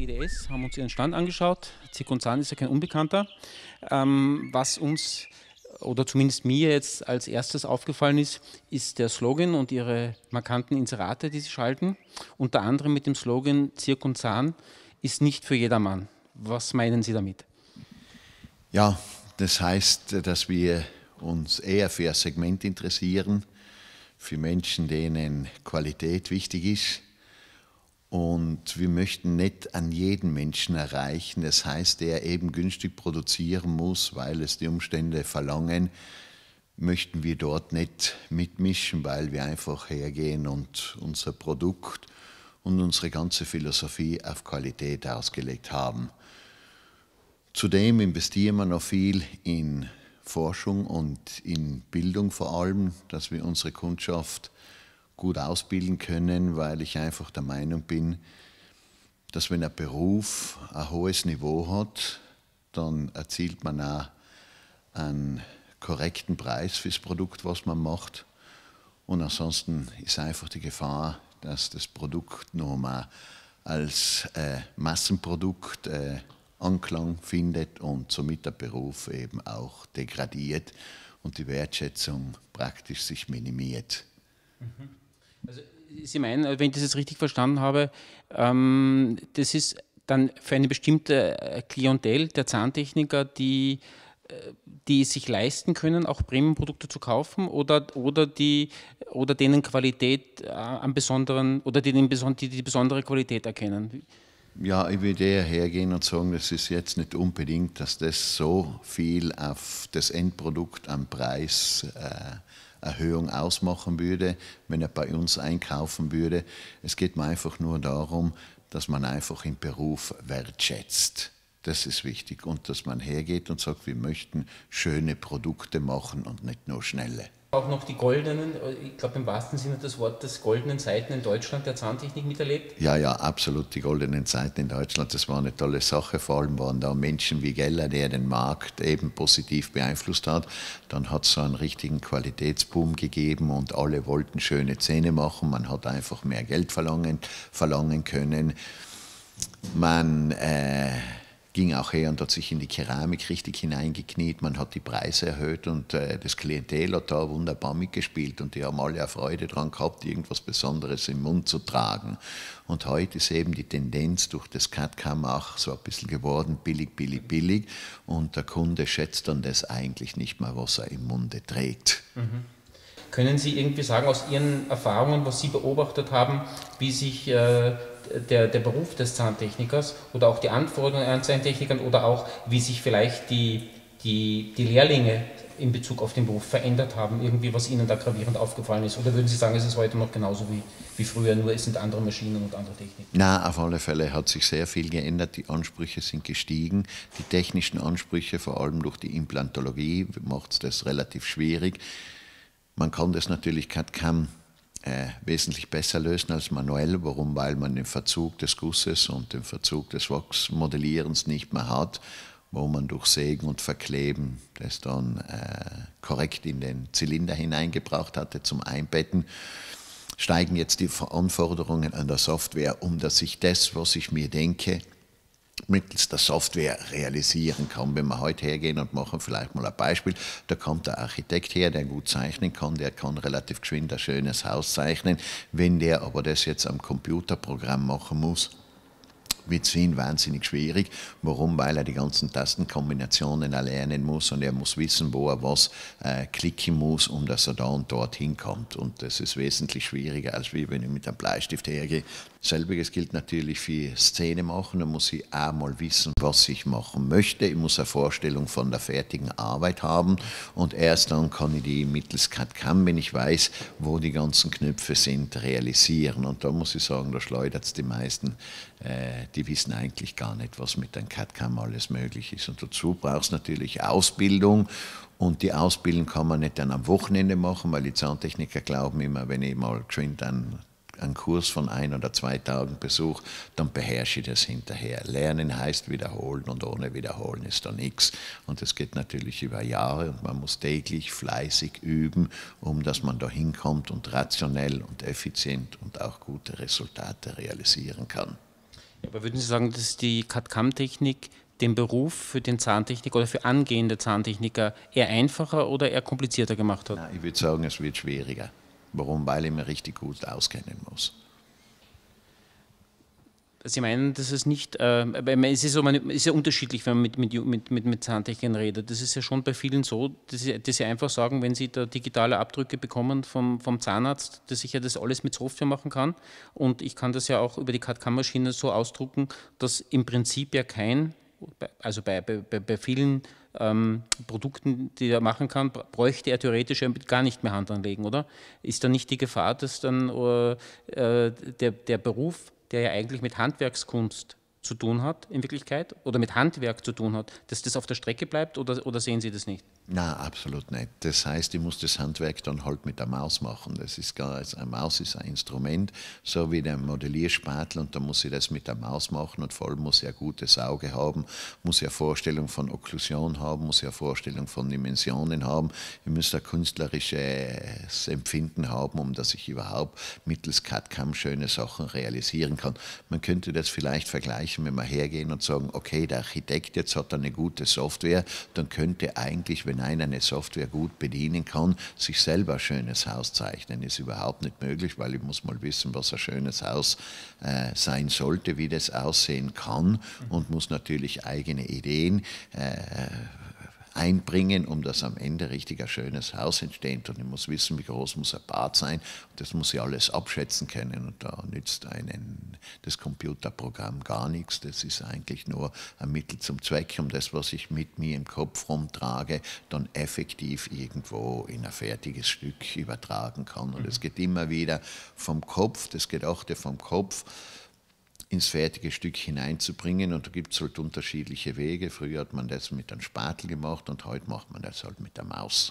IDS, haben uns Ihren Stand angeschaut. Zirkonzan ist ja kein Unbekannter. Was uns oder zumindest mir jetzt als erstes aufgefallen ist, ist der Slogan und Ihre markanten Inserate, die Sie schalten. Unter anderem mit dem Slogan Zirkonzan ist nicht für jedermann. Was meinen Sie damit? Ja, das heißt, dass wir uns eher für ein Segment interessieren, für Menschen, denen Qualität wichtig ist. Und wir möchten nicht an jeden Menschen erreichen, das heißt, der eben günstig produzieren muss, weil es die Umstände verlangen, möchten wir dort nicht mitmischen, weil wir einfach hergehen und unser Produkt und unsere ganze Philosophie auf Qualität ausgelegt haben. Zudem investieren wir noch viel in Forschung und in Bildung vor allem, dass wir unsere Kundschaft gut ausbilden können, weil ich einfach der Meinung bin, dass wenn ein Beruf ein hohes Niveau hat, dann erzielt man auch einen korrekten Preis für das Produkt, was man macht. Und ansonsten ist einfach die Gefahr, dass das Produkt noch mal als Massenprodukt Anklang findet und somit der Beruf eben auch degradiert und die Wertschätzung praktisch sich minimiert. Also Sie meinen, wenn ich das jetzt richtig verstanden habe, das ist dann für eine bestimmte Klientel der Zahntechniker, die sich leisten können, auch Premium-Produkte zu kaufen oder denen Qualität am besonderen oder die besondere Qualität erkennen? Ja, ich würde eher hergehen und sagen, das ist jetzt nicht unbedingt, dass das so viel auf das Endprodukt am Preis Erhöhung ausmachen würde, wenn er bei uns einkaufen würde. Es geht mir einfach nur darum, dass man einfach im Beruf wertschätzt. Das ist wichtig. Und dass man hergeht und sagt, wir möchten schöne Produkte machen und nicht nur schnelle. Auch noch die goldenen, ich glaube im wahrsten Sinne des Wortes, goldenen Zeiten in Deutschland der Zahntechnik miterlebt? Ja, ja, absolut. Die goldenen Zeiten in Deutschland, das war eine tolle Sache. Vor allem waren da Menschen wie Geller, der den Markt eben positiv beeinflusst hat. Dann hat es so einen richtigen Qualitätsboom gegeben und alle wollten schöne Zähne machen. Man hat einfach mehr Geld verlangen können. Man ging auch her und hat sich in die Keramik richtig hineingekniet. Man hat die Preise erhöht und das Klientel hat da wunderbar mitgespielt und die haben alle eine Freude daran gehabt, irgendwas Besonderes im Mund zu tragen. Und heute ist eben die Tendenz durch das CAD/CAM auch so ein bisschen geworden, billig, billig, billig. Und der Kunde schätzt dann das eigentlich nicht mehr, was er im Munde trägt. Mhm. Können Sie irgendwie sagen aus Ihren Erfahrungen, was Sie beobachtet haben, wie sich der Beruf des Zahntechnikers oder auch die Anforderungen an Zahntechnikern oder auch wie sich vielleicht die Lehrlinge in Bezug auf den Beruf verändert haben, irgendwie was Ihnen da gravierend aufgefallen ist? Oder würden Sie sagen, es ist heute noch genauso wie früher, nur es sind andere Maschinen und andere Techniken? Na, auf alle Fälle hat sich sehr viel geändert, die Ansprüche sind gestiegen, die technischen Ansprüche, vor allem durch die Implantologie, macht es das relativ schwierig. Man kann das natürlich CAD/CAM wesentlich besser lösen als manuell. Warum? Weil man den Verzug des Gusses und den Verzug des Wachsmodellierens nicht mehr hat, wo man durch Sägen und Verkleben das dann korrekt in den Zylinder hineingebracht hatte zum Einbetten. Steigen jetzt die Anforderungen an der Software, dass ich das, was ich mir denke, mittels der Software realisieren kann. Wenn wir heute hergehen und machen vielleicht mal ein Beispiel, da kommt der Architekt her, der gut zeichnen kann, der kann relativ geschwind ein schönes Haus zeichnen. Wenn der aber das jetzt am Computerprogramm machen muss, wird es für ihn wahnsinnig schwierig. Warum? Weil er die ganzen Tastenkombinationen erlernen muss und er muss wissen, wo er was klicken muss, dass er da und dort hinkommt. Und das ist wesentlich schwieriger, als wenn ich mit einem Bleistift hergehe. Selbiges gilt natürlich für Szene machen. Da muss ich auch mal wissen, was ich machen möchte. Ich muss eine Vorstellung von der fertigen Arbeit haben und erst dann kann ich die mittels CAD/CAM, wenn ich weiß, wo die ganzen Knöpfe sind, realisieren. Und da muss ich sagen, da schleudert es die meisten. Die wissen eigentlich gar nicht, was mit einem CAD/CAM alles möglich ist. Und dazu braucht es natürlich Ausbildung. Und die Ausbildung kann man nicht dann am Wochenende machen, weil die Zahntechniker glauben immer, wenn ich mal geschwind einen Kurs von 1 oder 2 Tagen besuche, dann beherrsche ich das hinterher. Lernen heißt wiederholen und ohne Wiederholen ist da nichts. Und das geht natürlich über Jahre und man muss täglich fleißig üben, dass man da hinkommt und rationell und effizient und auch gute Resultate realisieren kann. Aber würden Sie sagen, dass die CAD-CAM-Technik den Beruf für den Zahntechniker oder für angehende Zahntechniker eher einfacher oder eher komplizierter gemacht hat? Nein, ich würde sagen, es wird schwieriger. Warum? Weil ich mich richtig gut auskennen muss. Sie meinen, dass es nicht, es ist, so, es ist ja unterschiedlich, wenn man mit Zahntechnikern redet. Das ist ja schon bei vielen so, dass sie einfach sagen, wenn sie da digitale Abdrücke bekommen vom Zahnarzt, dass ich ja das alles mit Software machen kann. Und ich kann das ja auch über die CAD-CAM-Maschine so ausdrucken, dass im Prinzip ja also bei vielen Produkten, die er machen kann, bräuchte er theoretisch gar nicht mehr Hand anlegen, oder? Ist da nicht die Gefahr, dass dann der Beruf, der ja eigentlich mit Handwerkskunst zu tun hat, in Wirklichkeit, oder mit Handwerk zu tun hat, dass das auf der Strecke bleibt, oder sehen Sie das nicht? Nein, absolut nicht. Das heißt, ich muss das Handwerk dann halt mit der Maus machen. Das ist gar, also eine Maus ist ein Instrument, so wie der Modellierspatel, und da muss ich das mit der Maus machen, und vor allem muss ich ein gutes Auge haben, muss ich eine Vorstellung von Okklusion haben, muss ich eine Vorstellung von Dimensionen haben. Ich muss ein künstlerisches Empfinden haben, um dass ich überhaupt mittels CAD-CAM schöne Sachen realisieren kann. Man könnte das vielleicht vergleichen, wenn wir hergehen und sagen, okay, der Architekt jetzt hat eine gute Software, dann könnte eigentlich, wenn einer eine Software gut bedienen kann, sich selber ein schönes Haus zeichnen. Ist überhaupt nicht möglich, weil ich muss mal wissen, was ein schönes Haus sein sollte, wie das aussehen kann, und muss natürlich eigene Ideen einbringen, um dass am Ende richtig ein schönes Haus entsteht. Und ich muss wissen, wie groß muss ein Bad sein. Und das muss ich alles abschätzen können. Und da nützt das Computerprogramm gar nichts. Das ist eigentlich nur ein Mittel zum Zweck, um das, was ich mit mir im Kopf rumtrage, dann effektiv irgendwo in ein fertiges Stück übertragen kann. Und es geht immer wieder vom Kopf, das Gedachte vom Kopf, ins fertige Stück hineinzubringen, und da gibt es halt unterschiedliche Wege. Früher hat man das mit einem Spatel gemacht und heute macht man das halt mit der Maus.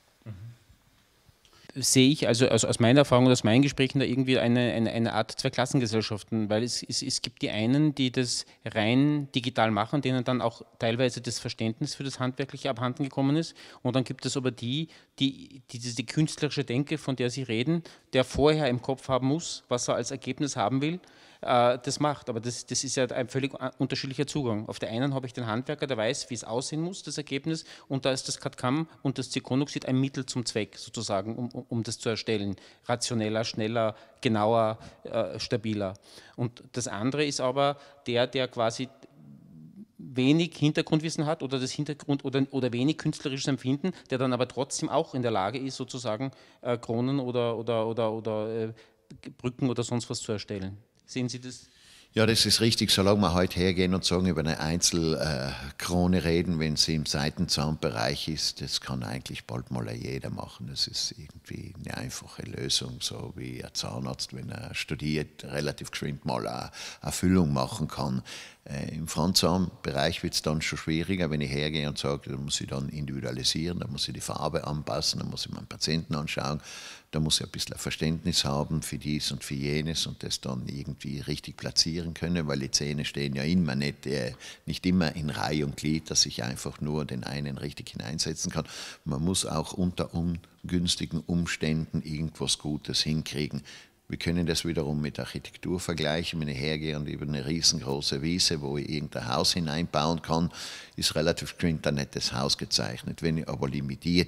Sehe ich also aus meiner Erfahrung und aus meinen Gesprächen da irgendwie eine Art Zweiklassengesellschaften, weil es gibt die einen, die das rein digital machen, denen dann auch teilweise das Verständnis für das Handwerkliche abhanden gekommen ist, und dann gibt es aber die diese künstlerische Denke, von der Sie reden, der vorher im Kopf haben muss, was er als Ergebnis haben will, das macht. Aber das ist ja ein völlig unterschiedlicher Zugang. Auf der einen habe ich den Handwerker, der weiß, wie es aussehen muss, das Ergebnis, und da ist das CAD-CAM und das Zirkonoxid ein Mittel zum Zweck, sozusagen, um das zu erstellen. Rationeller, schneller, genauer, stabiler. Und das andere ist aber der quasi wenig Hintergrundwissen hat oder das Hintergrund oder wenig künstlerisches Empfinden, der dann aber trotzdem auch in der Lage ist, sozusagen Kronen oder Brücken oder sonst was zu erstellen. Sehen Sie das? Ja, das ist richtig. Solange wir heute hergehen und sagen, über eine Einzelkrone reden, wenn sie im Seitenzahnbereich ist, das kann eigentlich bald mal jeder machen. Das ist irgendwie eine einfache Lösung, so wie ein Zahnarzt, wenn er studiert, relativ geschwind mal eine Füllung machen kann. Im Frontzahnbereich wird es dann schon schwieriger, wenn ich hergehe und sage, da muss ich dann individualisieren, da muss ich die Farbe anpassen, da muss ich meinen Patienten anschauen, da muss ich ein bisschen Verständnis haben für dies und für jenes und das dann irgendwie richtig platzieren können, weil die Zähne stehen ja immer nicht immer in Reihe und Glied, dass ich einfach nur den einen richtig hineinsetzen kann. Man muss auch unter ungünstigen Umständen irgendwas Gutes hinkriegen. Wir können das wiederum mit Architektur vergleichen. Wenn ich hergehe und über eine riesengroße Wiese, wo ich irgendein Haus hineinbauen kann, ist relativ geschwind ein nettes Haus gezeichnet. Wenn ich aber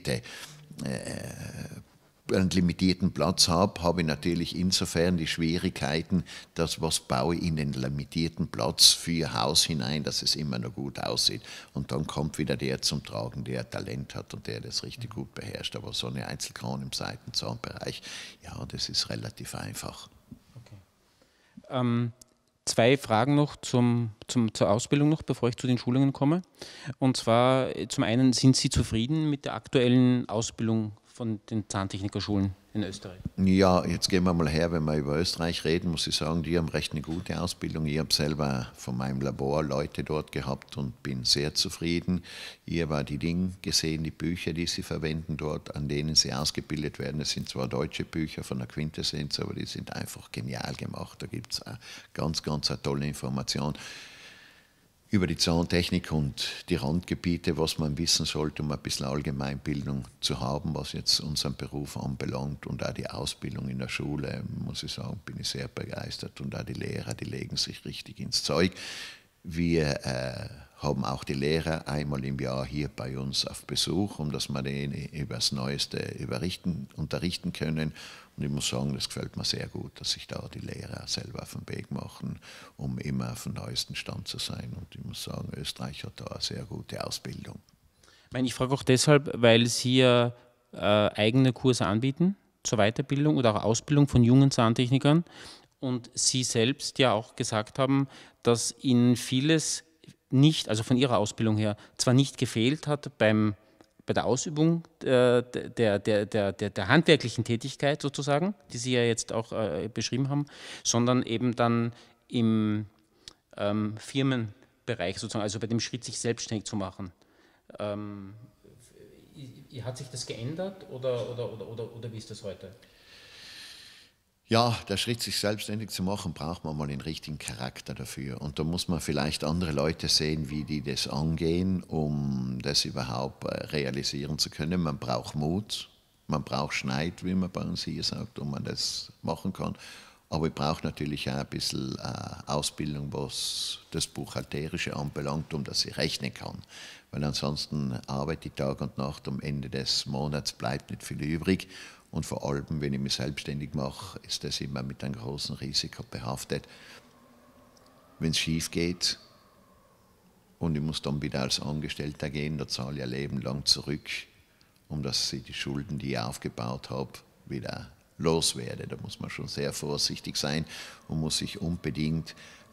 einen limitierten Platz habe, habe ich natürlich insofern die Schwierigkeiten, dass was baue ich in den limitierten Platz für Ihr Haus hinein, dass es immer noch gut aussieht. Und dann kommt wieder der zum Tragen, der Talent hat und der das richtig gut beherrscht. Aber so eine Einzelkrone im Seitenzahnbereich, ja, das ist relativ einfach. Okay. Zwei Fragen noch zur Ausbildung noch, bevor ich zu den Schulungen komme. Und zwar zum einen, sind Sie zufrieden mit der aktuellen Ausbildung von den Zahntechnikerschulen in Österreich? Ja, jetzt gehen wir mal her, wenn wir über Österreich reden, muss ich sagen, die haben recht eine gute Ausbildung. Ich habe selber von meinem Labor Leute dort gehabt und bin sehr zufrieden. Ich habe die Dinge gesehen, die Bücher, die sie verwenden dort, an denen sie ausgebildet werden. Das sind zwar deutsche Bücher von der Quintessenz, aber die sind einfach genial gemacht. Da gibt es ganz, ganz eine tolle Information. über die Zahntechnik und die Randgebiete, was man wissen sollte, um ein bisschen Allgemeinbildung zu haben, was jetzt unseren Beruf anbelangt und auch die Ausbildung in der Schule, muss ich sagen, bin ich sehr begeistert und auch die Lehrer, die legen sich richtig ins Zeug. Wir haben auch die Lehrer einmal im Jahr hier bei uns auf Besuch, um dass wir denen über das Neueste unterrichten können. Und ich muss sagen, das gefällt mir sehr gut, dass sich da die Lehrer selber auf den Weg machen, um immer auf dem neuesten Stand zu sein. Und ich muss sagen, Österreich hat da eine sehr gute Ausbildung. Ich frage auch deshalb, weil Sie ja eigene Kurse anbieten zur Weiterbildung oder auch Ausbildung von jungen Zahntechnikern und Sie selbst ja auch gesagt haben, dass Ihnen vieles nicht, also von Ihrer Ausbildung her, zwar nicht gefehlt hat bei der Ausübung der handwerklichen Tätigkeit sozusagen, die Sie ja jetzt auch beschrieben haben, sondern eben dann im Firmenbereich sozusagen, also bei dem Schritt, sich selbstständig zu machen. Hat sich das geändert oder wie ist das heute? Ja, der Schritt, sich selbstständig zu machen, braucht man mal einen richtigen Charakter dafür. Und da muss man vielleicht andere Leute sehen, wie die das angehen, um das überhaupt realisieren zu können. Man braucht Mut, man braucht Schneid, wie man bei uns hier sagt, um man das machen kann. Aber ich brauche natürlich auch ein bisschen Ausbildung, was das Buchhalterische anbelangt, um dass ich rechnen kann. Weil ansonsten arbeite ich Tag und Nacht, am Ende des Monats bleibt nicht viel übrig. Und vor allem, wenn ich mich selbstständig mache, ist das immer mit einem großen Risiko behaftet. Wenn es schief geht und ich muss dann wieder als Angestellter gehen, da zahle ich ein Leben lang zurück, um dass ich die Schulden, die ich aufgebaut habe, wieder loswerde. Da muss man schon sehr vorsichtig sein und muss sich unbedingt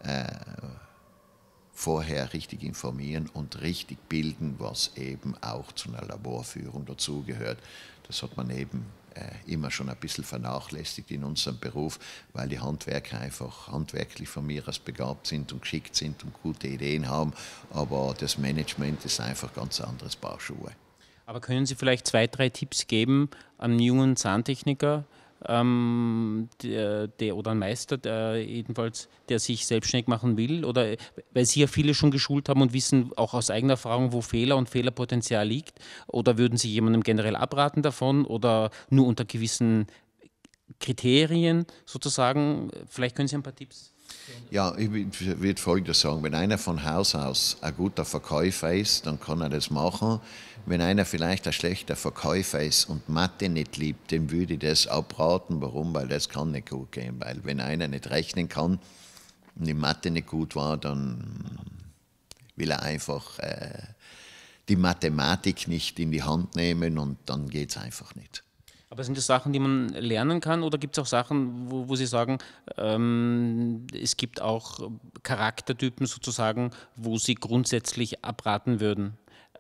vorher richtig informieren und richtig bilden, was eben auch zu einer Laborführung dazugehört. Das hat man eben immer schon ein bisschen vernachlässigt in unserem Beruf, weil die Handwerker einfach handwerklich von mir aus begabt sind und geschickt sind und gute Ideen haben, aber das Management ist einfach ganz anderes Paar Schuhe. Aber können Sie vielleicht 2, 3 Tipps geben an einen jungen Zahntechniker, oder ein Meister, der sich selbstständig machen will, oder weil Sie ja viele schon geschult haben und wissen auch aus eigener Erfahrung, wo Fehler und Fehlerpotenzial liegt, oder würden Sie jemandem generell abraten davon oder nur unter gewissen Kriterien sozusagen? Vielleicht können Sie ein paar Tipps. Ja, ich würde Folgendes sagen. Wenn einer von Haus aus ein guter Verkäufer ist, dann kann er das machen. Wenn einer vielleicht ein schlechter Verkäufer ist und Mathe nicht liebt, dem würde ich das abraten. Warum? Weil das kann nicht gut gehen. Weil wenn einer nicht rechnen kann und die Mathe nicht gut war, dann will er einfach die Mathematik nicht in die Hand nehmen und dann geht es einfach nicht. Aber sind das Sachen, die man lernen kann, oder gibt es auch Sachen, wo Sie sagen, es gibt auch Charaktertypen sozusagen, wo Sie grundsätzlich abraten würden?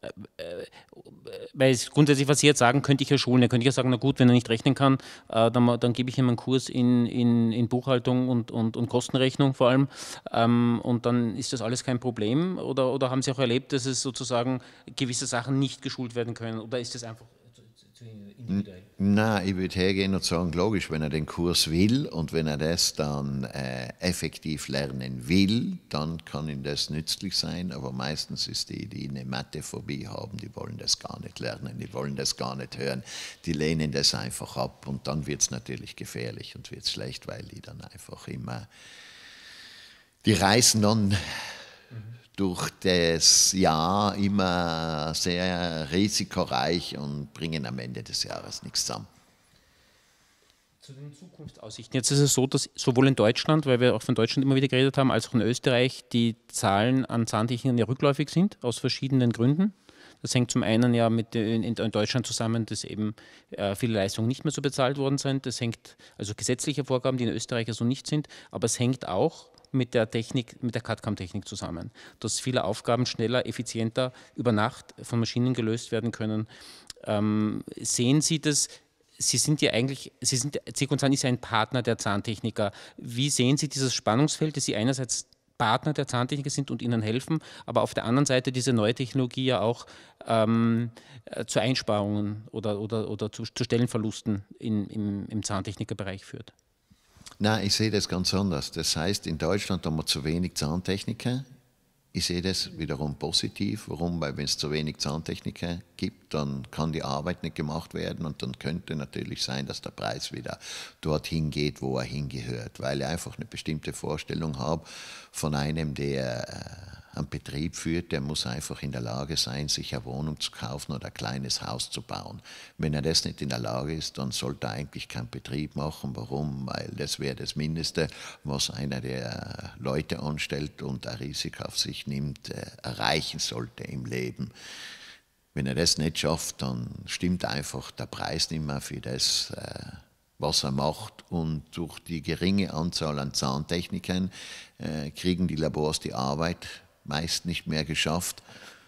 Weil grundsätzlich, was Sie jetzt sagen, könnte ich ja schulen. Da könnte ich ja sagen, na gut, wenn er nicht rechnen kann, dann gebe ich ihm einen Kurs in Buchhaltung und Kostenrechnung vor allem, und dann ist das alles kein Problem. Oder haben Sie auch erlebt, dass es sozusagen gewisse Sachen nicht geschult werden können? Oder ist das einfach zu individuell? Nein, ich würde hergehen und sagen, logisch, wenn er den Kurs will und wenn er das dann effektiv lernen will, dann kann ihm das nützlich sein, aber meistens ist die eine Mathephobie haben, die wollen das gar nicht lernen, die wollen das gar nicht hören, die lehnen das einfach ab und dann wird es natürlich gefährlich und wird es schlecht, weil die dann einfach immer, die reißen dann durch das Jahr immer sehr risikoreich und bringen am Ende des Jahres nichts zusammen. Zu den Zukunftsaussichten. Jetzt ist es so, dass sowohl in Deutschland, weil wir auch von Deutschland immer wieder geredet haben, als auch in Österreich die Zahlen an Zahntechnikern ja rückläufig sind, aus verschiedenen Gründen. Das hängt zum einen ja in Deutschland zusammen, dass eben viele Leistungen nicht mehr so bezahlt worden sind. Das hängt, also gesetzliche Vorgaben, die in Österreich ja so nicht sind, aber es hängt auch mit der Technik, mit der CAD/CAM-Technik zusammen, dass viele Aufgaben schneller, effizienter über Nacht von Maschinen gelöst werden können. Sehen Sie das? Sie sind ja eigentlich, Zirkonzahn ist ja ein Partner der Zahntechniker. Wie sehen Sie dieses Spannungsfeld, dass Sie einerseits Partner der Zahntechniker sind und ihnen helfen, aber auf der anderen Seite diese neue Technologie ja auch zu Einsparungen oder zu Stellenverlusten im Zahntechnikerbereich führt? Nein, ich sehe das ganz anders. Das heißt, in Deutschland haben wir zu wenig Zahntechniker Ich sehe das wiederum positiv. Warum? Weil wenn es zu wenig Zahntechniker gibt, dann kann die Arbeit nicht gemacht werden und dann könnte natürlich sein, dass der Preis wieder dorthin geht, wo er hingehört. Weil ich einfach eine bestimmte Vorstellung habe von einem, der einen Betrieb führt, der muss einfach in der Lage sein, sich eine Wohnung zu kaufen oder ein kleines Haus zu bauen. Wenn er das nicht in der Lage ist, dann sollte er eigentlich keinen Betrieb machen. Warum? Weil das wäre das Mindeste, was einer, der Leute anstellt und ein Risiko auf sich nimmt, erreichen sollte im Leben. Wenn er das nicht schafft, dann stimmt einfach der Preis nicht mehr für das, was er macht. Und durch die geringe Anzahl an Zahntechnikern kriegen die Labors die Arbeit meist nicht mehr geschafft.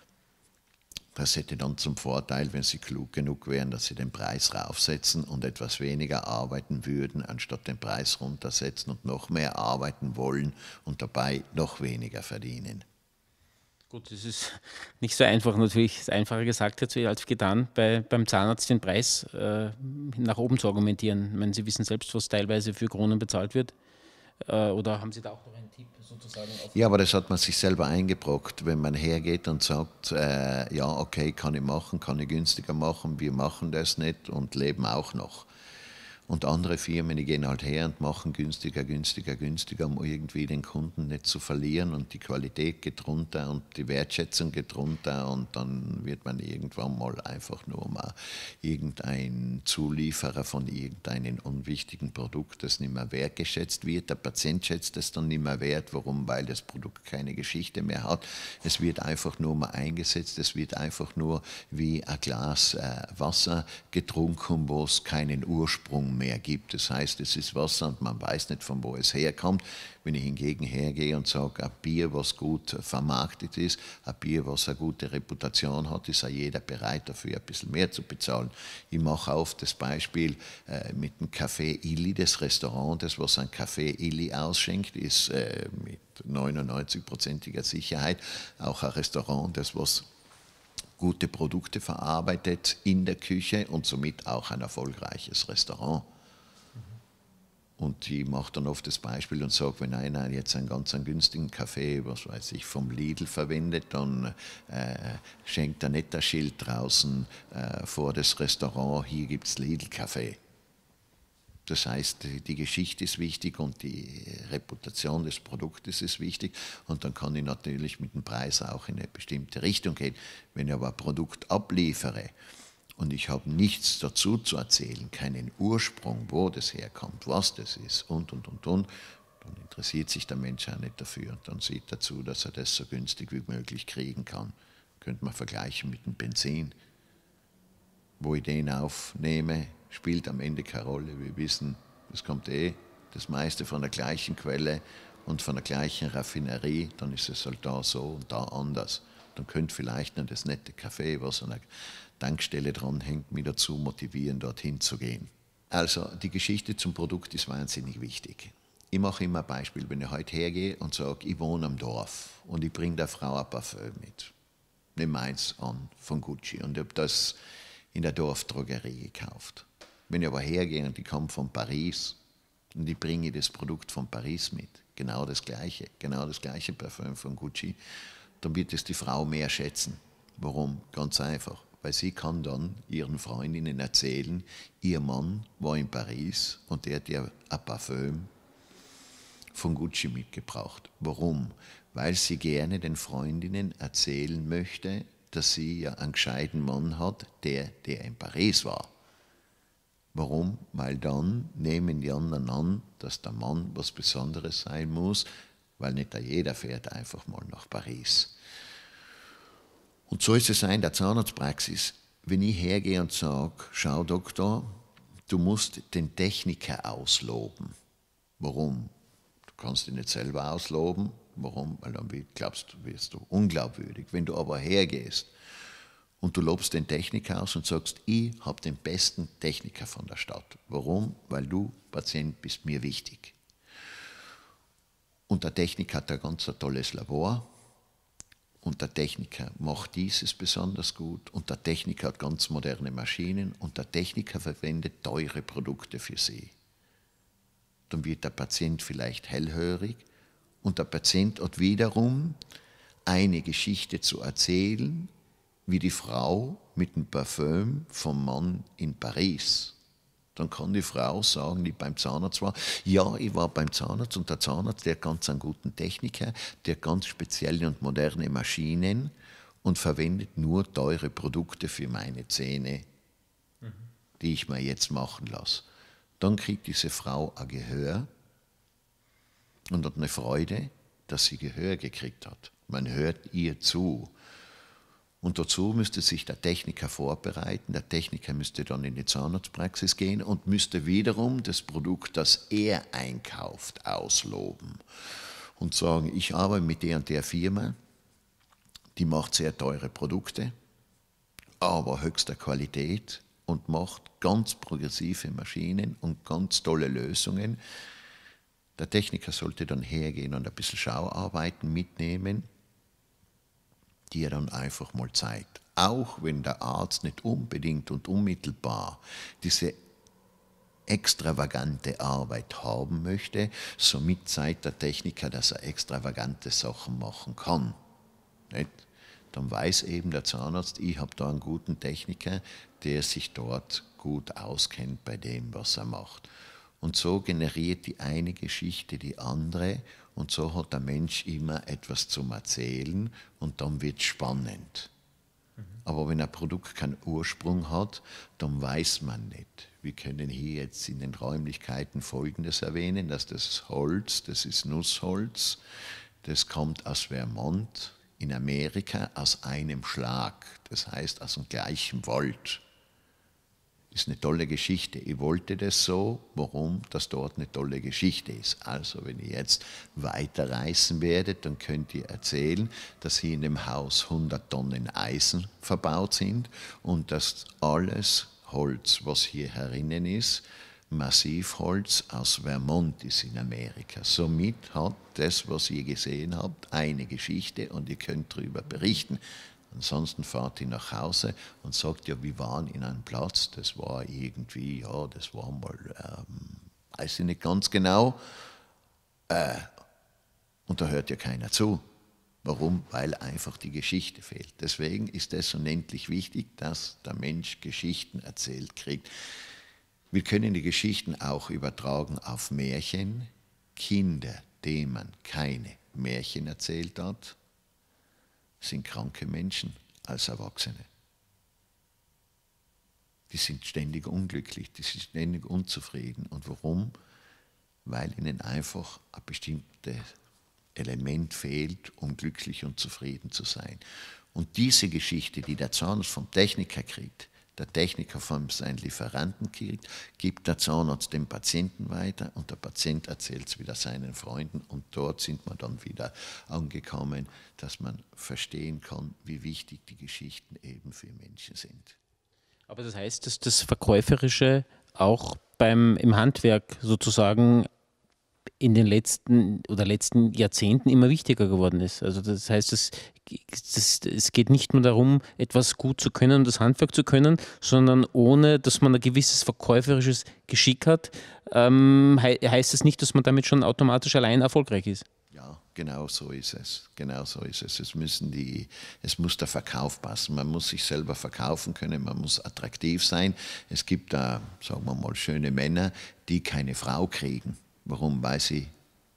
Das hätte dann zum Vorteil, wenn sie klug genug wären, dass sie den Preis raufsetzen und etwas weniger arbeiten würden, anstatt den Preis runtersetzen und noch mehr arbeiten wollen und dabei noch weniger verdienen. Gut, das ist nicht so einfach natürlich, ist einfacher gesagt als getan, beim Zahnarzt den Preis nach oben zu argumentieren. Ich meine, Sie wissen selbst, was teilweise für Kronen bezahlt wird. Oder haben Sie da auch noch einen Tipp sozusagen? Ja, aber das hat man sich selber eingebrockt, wenn man hergeht und sagt, ja, okay, kann ich günstiger machen, wir machen das nicht und leben auch noch. Und andere Firmen, die gehen halt her und machen günstiger, um irgendwie den Kunden nicht zu verlieren und die Qualität geht runter und die Wertschätzung geht runter und dann wird man irgendwann mal einfach nur mal irgendein Zulieferer von irgendeinem unwichtigen Produkt, das nicht mehr wertgeschätzt wird. Der Patient schätzt es dann nicht mehr wert. Warum? Weil das Produkt keine Geschichte mehr hat. Es wird einfach nur mal eingesetzt, es wird einfach nur wie ein Glas Wasser getrunken, wo es keinen Ursprung mehr gibt. Das heißt, es ist Wasser und man weiß nicht, von wo es herkommt. Wenn ich hingegen hergehe und sage, ein Bier, was gut vermarktet ist, ein Bier, was eine gute Reputation hat, ist auch jeder bereit, dafür ein bisschen mehr zu bezahlen. Ich mache auf das Beispiel mit dem Café Illy, das Restaurant, das was ein Café Illy ausschenkt, ist mit 99%iger Sicherheit auch ein Restaurant, das was gute Produkte verarbeitet in der Küche und somit auch ein erfolgreiches Restaurant. Und ich mache dann oft das Beispiel und sage, wenn einer jetzt einen ganz günstigen Kaffee, was weiß ich, vom Lidl verwendet, dann schenkt er nicht das Schild draußen vor das Restaurant, hier gibt es Lidl-Kaffee. Das heißt, die Geschichte ist wichtig und die Reputation des Produktes ist wichtig und dann kann ich natürlich mit dem Preis auch in eine bestimmte Richtung gehen. Wenn ich aber ein Produkt abliefere und ich habe nichts dazu zu erzählen, keinen Ursprung, wo das herkommt, was das ist und, dann interessiert sich der Mensch auch nicht dafür und dann sieht er zu, dass er das so günstig wie möglich kriegen kann. Könnte man vergleichen mit dem Benzin. Wo ich den aufnehme, spielt am Ende keine Rolle. Wir wissen, es kommt das meiste von der gleichen Quelle und von der gleichen Raffinerie, dann ist es halt da so und da anders. Dann könnte vielleicht noch das nette Café, was an der Tankstelle dranhängt, mich dazu motivieren, dorthin zu gehen. Also die Geschichte zum Produkt ist wahnsinnig wichtig. Ich mache immer ein Beispiel, wenn ich heute hergehe und sage, ich wohne am Dorf und ich bringe der Frau ein Parfüm mit. Nehme eins an von Gucci und ich habe das in der Dorfdrogerie gekauft. Wenn ich aber hergehe und ich komme von Paris und ich bringe das Produkt von Paris mit, genau das gleiche Parfüm von Gucci, dann wird es die Frau mehr schätzen. Warum? Ganz einfach. Weil sie kann dann ihren Freundinnen erzählen, ihr Mann war in Paris und der hat ihr ein Parfüm von Gucci mitgebracht. Warum? Weil sie gerne den Freundinnen erzählen möchte, dass sie ja einen gescheiten Mann hat, der in Paris war. Warum? Weil dann nehmen die anderen an, dass der Mann was Besonderes sein muss, weil nicht jeder fährt einfach mal nach Paris. Und so ist es auch in der Zahnarztpraxis. Wenn ich hergehe und sage, schau Doktor, du musst den Techniker ausloben. Warum? Du kannst ihn nicht selber ausloben. Warum? Weil dann wirst du unglaubwürdig. Wenn du aber hergehst und du lobst den Techniker aus und sagst, ich habe den besten Techniker von der Stadt. Warum? Weil du, Patient, bist mir wichtig. Und der Techniker hat ein ganz tolles Labor und der Techniker macht dieses besonders gut und der Techniker hat ganz moderne Maschinen und der Techniker verwendet teure Produkte für sie. Dann wird der Patient vielleicht hellhörig und der Patient hat wiederum eine Geschichte zu erzählen, wie die Frau mit dem Parfüm vom Mann in Paris. Dann kann die Frau sagen, die beim Zahnarzt war, ja, ich war beim Zahnarzt und der Zahnarzt, der hat ganz einen guten Techniker, der hat ganz spezielle und moderne Maschinen und verwendet nur teure Produkte für meine Zähne, die ich mir jetzt machen lasse. Dann kriegt diese Frau ein Gehör und hat eine Freude, dass sie Gehör gekriegt hat. Man hört ihr zu. Und dazu müsste sich der Techniker vorbereiten. Der Techniker müsste dann in die Zahnarztpraxis gehen und müsste wiederum das Produkt, das er einkauft, ausloben. Und sagen, ich arbeite mit der und der Firma, die macht sehr teure Produkte, aber höchster Qualität und macht ganz progressive Maschinen und ganz tolle Lösungen. Der Techniker sollte dann hergehen und ein bisschen Schauarbeiten mitnehmen, die er dann einfach mal zeigt. Auch wenn der Arzt nicht unbedingt und unmittelbar diese extravagante Arbeit haben möchte, somit zeigt der Techniker, dass er extravagante Sachen machen kann. Nicht? Dann weiß eben der Zahnarzt, ich habe da einen guten Techniker, der sich dort gut auskennt bei dem, was er macht. Und so generiert die eine Geschichte die andere und so hat der Mensch immer etwas zum Erzählen und dann wird es spannend. Aber wenn ein Produkt keinen Ursprung hat, dann weiß man nicht. Wir können hier jetzt in den Räumlichkeiten Folgendes erwähnen, dass das Holz, das ist Nussholz, das kommt aus Vermont in Amerika aus einem Schlag, das heißt aus dem gleichen Wald. Ist eine tolle Geschichte. Ich wollte das so, warum das dort eine tolle Geschichte ist. Also wenn ihr jetzt weiterreisen werdet, dann könnt ihr erzählen, dass hier in dem Haus 100 Tonnen Eisen verbaut sind und dass alles Holz, was hier herinnen ist, Massivholz aus Vermont ist in Amerika. Somit hat das, was ihr gesehen habt, eine Geschichte und ihr könnt darüber berichten. Ansonsten fahrt ihr nach Hause und sagt, ja, wir waren in einem Platz, das war irgendwie, ja, das war mal, weiß ich nicht ganz genau, und da hört ja keiner zu. Warum? Weil einfach die Geschichte fehlt. Deswegen ist es unendlich wichtig, dass der Mensch Geschichten erzählt kriegt. Wir können die Geschichten auch übertragen auf Märchen. Kinder, denen man keine Märchen erzählt hat, sind kranke Menschen als Erwachsene. Die sind ständig unglücklich, die sind ständig unzufrieden. Und warum? Weil ihnen einfach ein bestimmtes Element fehlt, um glücklich und zufrieden zu sein. Und diese Geschichte, die der Zahnarzt vom Techniker kriegt, der Techniker von seinen Lieferanten kriegt, gibt der Zahnarzt dem Patienten weiter und der Patient erzählt es wieder seinen Freunden und dort sind wir dann wieder angekommen, dass man verstehen kann, wie wichtig die Geschichten eben für Menschen sind. Aber das heißt, dass das Verkäuferische auch im Handwerk sozusagen in den letzten Jahrzehnten immer wichtiger geworden ist. Also das heißt, es geht nicht nur darum, etwas gut zu können und das Handwerk zu können, sondern ohne, dass man ein gewisses verkäuferisches Geschick hat, heißt es nicht, dass man damit schon automatisch allein erfolgreich ist. Ja, genau so ist es. Genau so ist es. Es muss der Verkauf passen. Man muss sich selber verkaufen können, man muss attraktiv sein. Es gibt da, sagen wir mal, schöne Männer, die keine Frau kriegen. Warum? Weil sie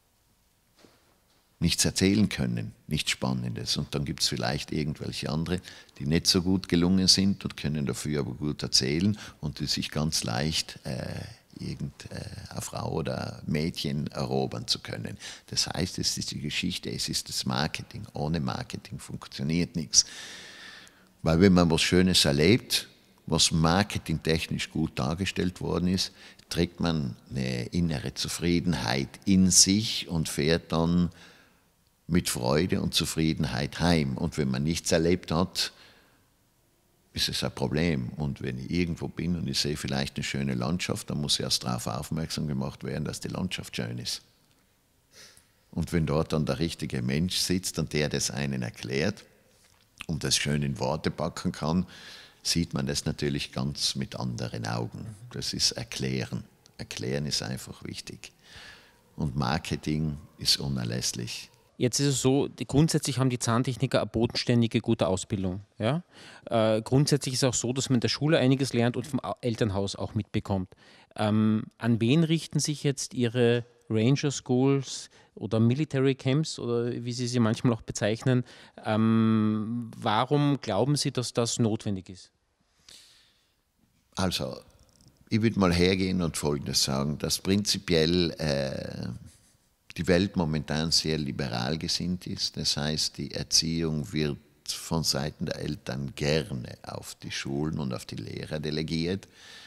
nichts erzählen können, nichts Spannendes. Und dann gibt es vielleicht irgendwelche andere, die nicht so gut gelungen sind und können dafür aber gut erzählen und die sich ganz leicht irgendeine Frau oder Mädchen erobern zu können. Das heißt, es ist die Geschichte, es ist das Marketing. Ohne Marketing funktioniert nichts. Weil wenn man was Schönes erlebt, was marketingtechnisch gut dargestellt worden ist, trägt man eine innere Zufriedenheit in sich und fährt dann mit Freude und Zufriedenheit heim. Und wenn man nichts erlebt hat, ist es ein Problem. Und wenn ich irgendwo bin und ich sehe vielleicht eine schöne Landschaft, dann muss erst darauf aufmerksam gemacht werden, dass die Landschaft schön ist. Und wenn dort dann der richtige Mensch sitzt und der das einen erklärt und das schön in Worte packen kann, sieht man das natürlich ganz mit anderen Augen. Das ist Erklären. Erklären ist einfach wichtig. Und Marketing ist unerlässlich. Jetzt ist es so, grundsätzlich haben die Zahntechniker eine bodenständige, gute Ausbildung. Ja? Grundsätzlich ist es auch so, dass man in der Schule einiges lernt und vom Elternhaus auch mitbekommt. An wen richten sich jetzt Ihre Ranger Schools oder Military Camps oder wie Sie sie manchmal auch bezeichnen? Warum glauben Sie, dass das notwendig ist? Also, ich würde mal hergehen und Folgendes sagen, dass prinzipiell die Welt momentan sehr liberal gesinnt ist. Das heißt, die Erziehung wird von Seiten der Eltern gerne auf die Schulen und auf die Lehrer delegiert.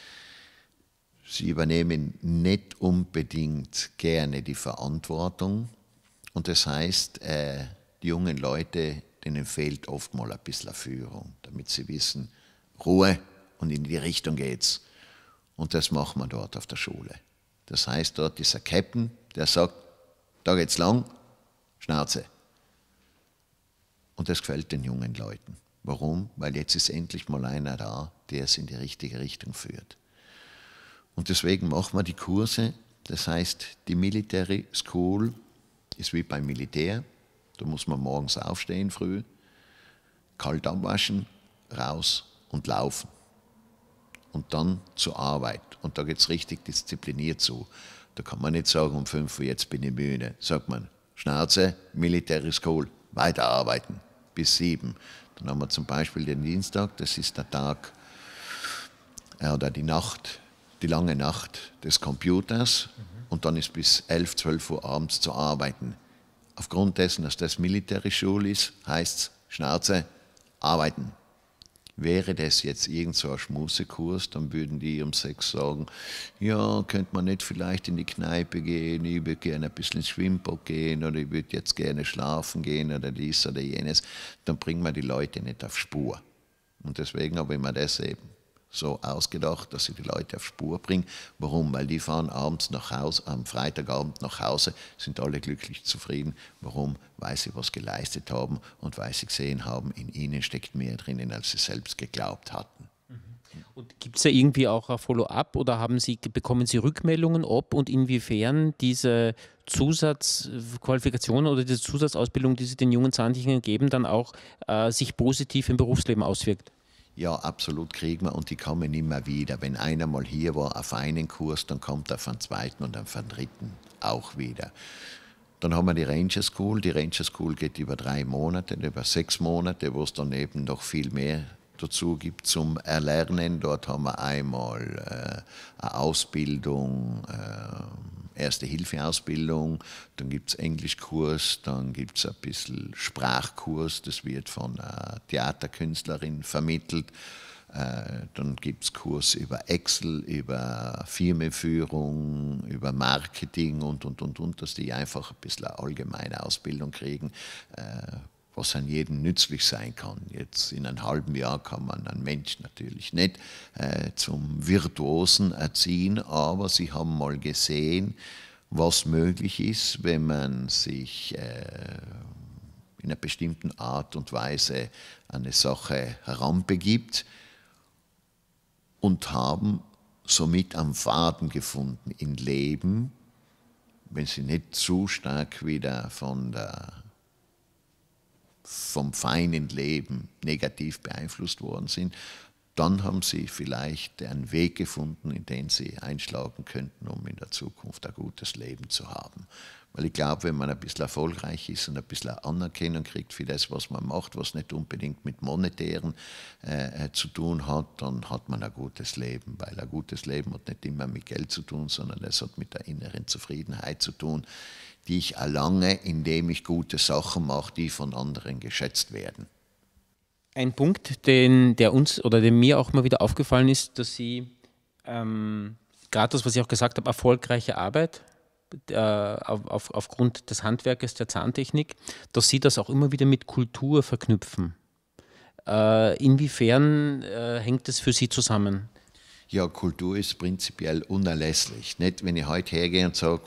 Sie übernehmen nicht unbedingt gerne die Verantwortung. Und das heißt, die jungen Leute, denen fehlt oft mal ein bisschen Führung, damit sie wissen, Ruhe und in die Richtung geht's. Und das machen wir dort auf der Schule. Das heißt, dort ist ein Captain, der sagt, da geht's lang, Schnauze. Und das gefällt den jungen Leuten. Warum? Weil jetzt ist endlich mal einer da, der es in die richtige Richtung führt. Und deswegen machen wir die Kurse. Das heißt, die Military School ist wie beim Militär. Da muss man morgens aufstehen früh, kalt abwaschen, raus und laufen. Und dann zur Arbeit. Und da geht es richtig diszipliniert zu. Da kann man nicht sagen, um 5 Uhr, jetzt bin ich müde. Sagt man, Schnauze, Military School, weiterarbeiten bis 7. Dann haben wir zum Beispiel den Dienstag, das ist der Tag oder die Nacht, die lange Nacht des Computers. Und dann ist bis 11, 12 Uhr abends zu arbeiten. Aufgrund dessen, dass das Military School ist, heißt es, Schnauze, arbeiten. Wäre das jetzt irgend so ein Schmusekurs, dann würden die um 6 sagen, ja, könnte man nicht vielleicht in die Kneipe gehen, ich würde gerne ein bisschen ins Schwimmbad gehen oder ich würde jetzt gerne schlafen gehen oder dies oder jenes. Dann bringen wir die Leute nicht auf Spur. Und deswegen habe ich mir das eben so ausgedacht, dass ich die Leute auf Spur bringe. Warum? Weil die fahren abends nach Hause, am Freitagabend nach Hause, sind alle glücklich zufrieden. Warum? Weil sie was geleistet haben und weil sie gesehen haben, in ihnen steckt mehr drinnen, als sie selbst geglaubt hatten. Und gibt es da irgendwie auch ein Follow-up oder bekommen Sie Rückmeldungen, ob und inwiefern diese Zusatzqualifikation oder diese Zusatzausbildung, die Sie den jungen Zahntechnikern geben, dann auch sich positiv im Berufsleben auswirkt? Ja, absolut kriegen wir und die kommen immer wieder. Wenn einer mal hier war auf einen Kurs, dann kommt er von zweiten und dann von dritten auch wieder. Dann haben wir die Ranger School. Die Ranger School geht über 3 Monate, über 6 Monate, wo es dann eben noch viel mehr dazu gibt zum Erlernen. Dort haben wir einmal eine Ausbildung, Erste-Hilfe-Ausbildung, dann gibt es Englischkurs, dann gibt es ein bisschen Sprachkurs, das wird von einer Theaterkünstlerin vermittelt. Dann gibt es Kurs über Excel, über Firmenführung, über Marketing und, dass die einfach ein bisschen eine allgemeine Ausbildung kriegen, was an jedem nützlich sein kann. Jetzt in einem halben Jahr kann man einen Mensch natürlich nicht zum Virtuosen erziehen, aber sie haben mal gesehen, was möglich ist, wenn man sich in einer bestimmten Art und Weise an eine Sache heranbegibt und haben somit einen Faden gefunden im Leben, wenn sie nicht zu stark wieder vom feinen Leben negativ beeinflusst worden sind, dann haben sie vielleicht einen Weg gefunden, in den sie einschlagen könnten, um in der Zukunft ein gutes Leben zu haben. Weil ich glaube, wenn man ein bisschen erfolgreich ist und ein bisschen Anerkennung kriegt für das, was man macht, was nicht unbedingt mit monetären zu tun hat, dann hat man ein gutes Leben. Weil ein gutes Leben hat nicht immer mit Geld zu tun, sondern es hat mit der inneren Zufriedenheit zu tun, die ich erlange, indem ich gute Sachen mache, die von anderen geschätzt werden. Ein Punkt, der uns oder der mir auch mal wieder aufgefallen ist, dass Sie, gerade das, was ich auch gesagt habe, erfolgreiche Arbeit aufgrund des Handwerkes der Zahntechnik, dass Sie das auch immer wieder mit Kultur verknüpfen. Inwiefern hängt das für Sie zusammen? Ja, Kultur ist prinzipiell unerlässlich. Nicht, wenn ich heute hergehe und sage,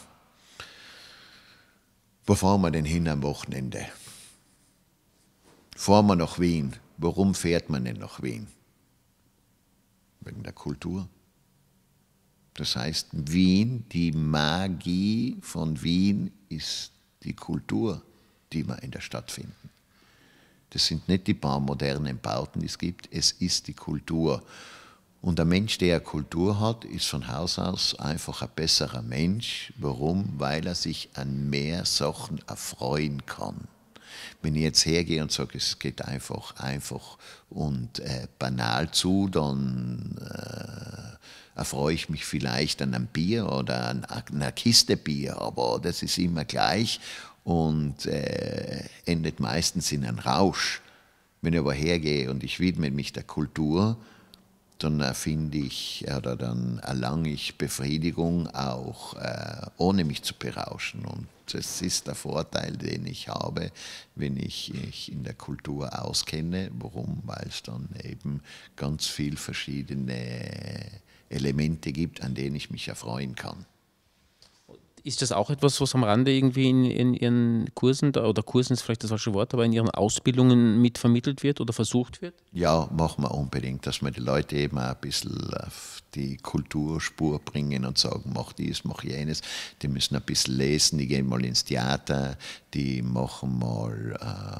wo fahren wir denn hin am Wochenende? Fahren wir nach Wien. Warum fährt man denn nach Wien? Wegen der Kultur. Das heißt, Wien, die Magie von Wien ist die Kultur. die wir in der Stadt finden. Das sind nicht die paar modernen Bauten, die es gibt, es ist die Kultur. Und ein Mensch, der eine Kultur hat, ist von Haus aus einfach ein besserer Mensch. Warum? Weil er sich an mehr Sachen erfreuen kann. Wenn ich jetzt hergehe und sage, es geht einfach und banal zu, dann erfreue ich mich vielleicht an einem Bier oder an einer Kiste Bier, aber das ist immer gleich und endet meistens in einem Rausch. Wenn ich aber hergehe und ich widme mich der Kultur, dann erfinde ich oder dann erlange ich Befriedigung auch ohne mich zu berauschen. Und das ist der Vorteil, den ich habe, wenn ich in der Kultur auskenne. Warum? Weil es dann eben ganz viele verschiedene Elemente gibt, an denen ich mich erfreuen kann. Ist das auch etwas, was am Rande irgendwie in Ihren Kursen, oder Kursen ist vielleicht das falsche Wort, aber in Ihren Ausbildungen mit vermittelt wird oder versucht wird? Ja, machen wir unbedingt, dass wir die Leute eben auch ein bisschen auf die Kulturspur bringen und sagen, mach dies, mach jenes. Die müssen ein bisschen lesen, die gehen mal ins Theater, die machen mal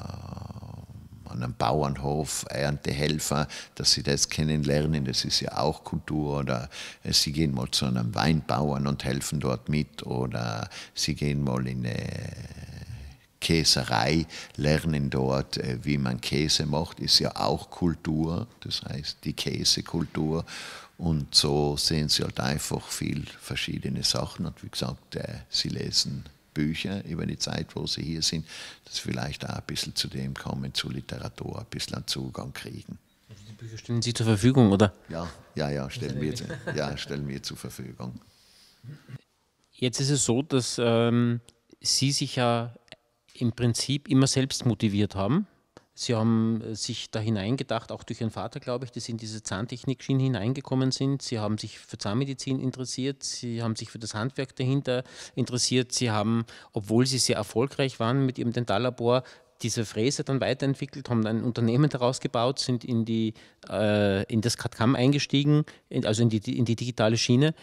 an einem Bauernhof Erntehelfer, dass sie das kennenlernen, das ist ja auch Kultur. Oder sie gehen mal zu einem Weinbauern und helfen dort mit. Oder sie gehen mal in eine Käserei, lernen dort, wie man Käse macht, ist ja auch Kultur, das heißt die Käsekultur. Und so sehen sie halt einfach viel verschiedene Sachen. Und wie gesagt, sie lesen Bücher über die Zeit, wo sie hier sind, dass sie vielleicht auch ein bisschen zu dem kommen, zu Literatur, ein bisschen einen Zugang kriegen. Also die Bücher stellen Sie zur Verfügung, oder? Ja, stellen wir zur Verfügung. Jetzt ist es so, dass Sie sich ja im Prinzip immer selbst motiviert haben. Sie haben sich da hineingedacht, auch durch Ihren Vater, glaube ich, die in diese Zahntechnik-Schiene hineingekommen sind. Sie haben sich für Zahnmedizin interessiert, Sie haben sich für das Handwerk dahinter interessiert. Sie haben, obwohl Sie sehr erfolgreich waren mit Ihrem Dentallabor, diese Fräse dann weiterentwickelt, haben ein Unternehmen daraus gebaut, sind in das CAD/CAM eingestiegen, also in die digitale Schiene.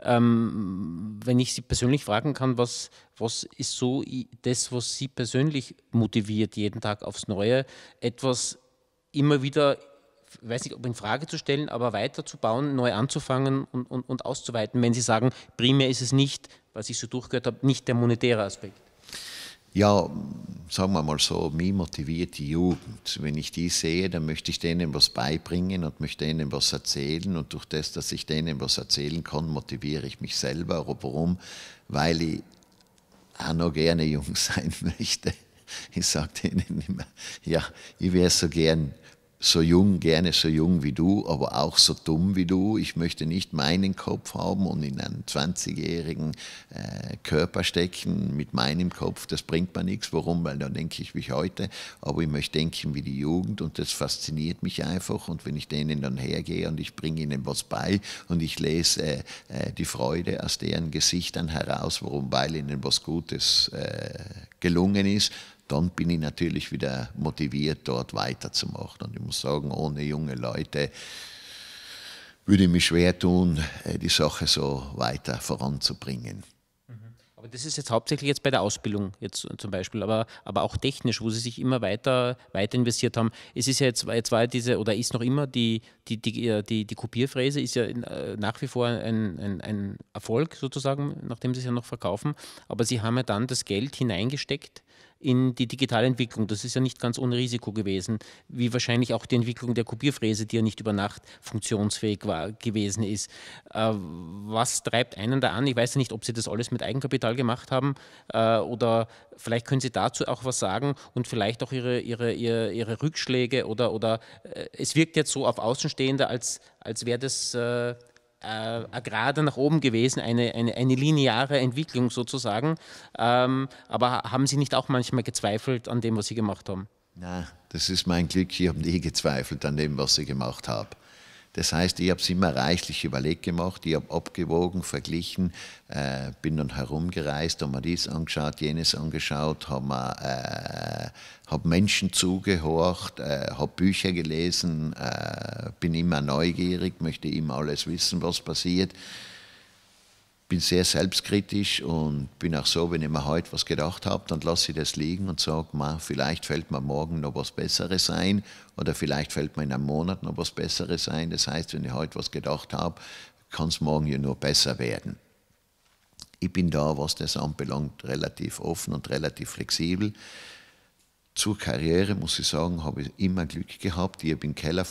Wenn ich Sie persönlich fragen kann, was ist so das, was Sie persönlich motiviert, jeden Tag aufs Neue, etwas immer wieder, ich weiß nicht, ob in Frage zu stellen, aber weiterzubauen, neu anzufangen und auszuweiten, wenn Sie sagen, primär ist es nicht, was ich so durchgehört habe, nicht der monetäre Aspekt? Ja, sagen wir mal so, mich motiviert die Jugend. Wenn ich die sehe, dann möchte ich denen was beibringen und möchte denen was erzählen. Und durch das, dass ich denen was erzählen kann, motiviere ich mich selber. Aber warum? Weil ich auch noch gerne jung sein möchte. Ich sage denen immer, ja, ich wäre so gerne so jung wie du, aber auch so dumm wie du. Ich möchte nicht meinen Kopf haben und in einen 20-jährigen Körper stecken mit meinem Kopf. Das bringt mir nichts. Warum? Weil dann denke ich wie heute, aber ich möchte denken wie die Jugend und das fasziniert mich einfach. Und wenn ich denen dann hergehe und ich bringe ihnen was bei und ich lese die Freude aus deren Gesichtern heraus, warum? Weil ihnen was Gutes gelungen ist, dann bin ich natürlich wieder motiviert, dort weiterzumachen. Und ich muss sagen, ohne junge Leute würde ich mich schwer tun, die Sache so weiter voranzubringen. Aber das ist jetzt hauptsächlich jetzt bei der Ausbildung jetzt zum Beispiel, aber auch technisch, wo Sie sich immer weiter investiert haben. Es ist ja jetzt war diese oder ist noch immer die Kopierfräse ist ja nach wie vor ein Erfolg sozusagen, nachdem Sie es ja noch verkaufen. Aber Sie haben ja dann das Geld hineingesteckt in die digitale Entwicklung. Das ist ja nicht ganz ohne Risiko gewesen, wie wahrscheinlich auch die Entwicklung der Kopierfräse, die ja nicht über Nacht funktionsfähig gewesen ist. Was treibt einen da an? Ich weiß ja nicht, ob Sie das alles mit Eigenkapital gemacht haben oder vielleicht können Sie dazu auch was sagen und vielleicht auch Ihre Rückschläge oder es wirkt jetzt so auf Außenstehende, als wäre das gerade nach oben gewesen, eine lineare Entwicklung sozusagen. Aber haben Sie nicht auch manchmal gezweifelt an dem, was Sie gemacht haben? Na, das ist mein Glück. Ich habe nie gezweifelt an dem, was ich gemacht habe. Das heißt, ich habe es immer reichlich überlegt gemacht, ich habe abgewogen, verglichen, bin dann herumgereist, habe mir dies angeschaut, jenes angeschaut, habe Menschen zugehorcht, habe Bücher gelesen, bin immer neugierig, möchte immer alles wissen, was passiert. bin sehr selbstkritisch und bin auch so, wenn ich mir heute was gedacht habe, dann lasse ich das liegen und sage, vielleicht fällt mir morgen noch was Besseres ein oder vielleicht fällt mir in einem Monat noch was Besseres ein. Das heißt, wenn ich heute was gedacht habe, kann es morgen ja nur besser werden. Ich bin da, was das anbelangt, relativ offen und relativ flexibel. Zur Karriere, muss ich sagen, habe ich immer Glück gehabt. Ich habe im Keller